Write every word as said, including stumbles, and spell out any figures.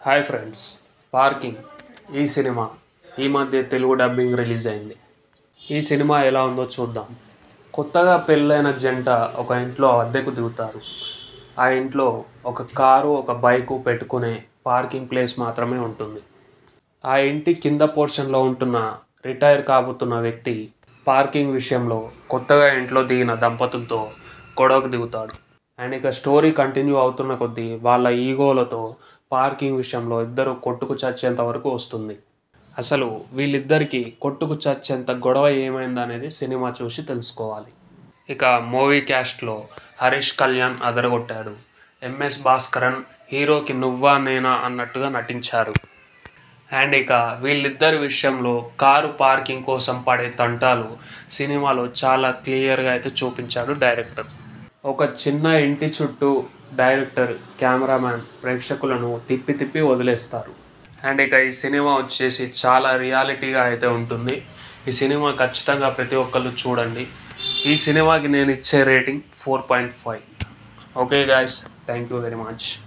Hi friends, parking ఈ cinema ఈ మధ్య తెలుగు డబ్బింగ్ రిలీజ్ అయింది. ఈ సినిమా ఎలా ఉందో చూద్దాం. కొత్తగా పెళ్ళైన జంట ఒక ఇంట్లో అద్దెకు దిగుతారు. ఆ ఇంట్లో ఒక కారు ఒక బైకు పెట్టుకునే పార్కింగ్ ప్లేస్ మాత్రమే ఉంటుంది. ఆ ఇంటి కింద పోర్షన్లో ఉంటున్న రిటైర్ కాబోతున్న వ్యక్తి పార్కింగ్ విషయంలో కొత్తగా ఇంట్లో దిగిన దంపతులతో గొడవకు దిగుతాడు. అండ్ ఇక స్టోరీ కంటిన్యూ అవుతున్న కొద్దీ వాళ్ళ ఈగోలతో పార్కింగ్ విషయంలో ఇద్దరు కొట్టుకు చచ్చేంత వరకు వస్తుంది. అసలు వీళ్ళిద్దరికీ కొట్టుకు చచ్చేంత గొడవ ఏమైందనేది సినిమా చూసి తెలుసుకోవాలి. ఇక మూవీ క్యాస్ట్లో హరీష్ కళ్యాణ్ అదరగొట్టాడు. ఎంఎస్ భాస్కరన్ హీరోకి నువ్వా నేనా అన్నట్టుగా నటించారు. అండ్ ఇక వీళ్ళిద్దరి విషయంలో కారు పార్కింగ్ కోసం పడే తంటాలు సినిమాలో చాలా క్లియర్గా అయితే చూపించాడు డైరెక్టర్. ఒక చిన్న ఇంటి చుట్టూ డైరెక్టర్ కెమెరామ్యాన్ ప్రేక్షకులను తిప్పి తిప్పి వదిలేస్తారు. అండ్ ఇక ఈ సినిమా వచ్చేసి చాలా రియాలిటీగా అయితే ఉంటుంది. ఈ సినిమా ఖచ్చితంగా ప్రతి ఒక్కళ్ళు చూడండి. ఈ సినిమాకి నేను ఇచ్చే rating four point five. Okay guys, thank you very much.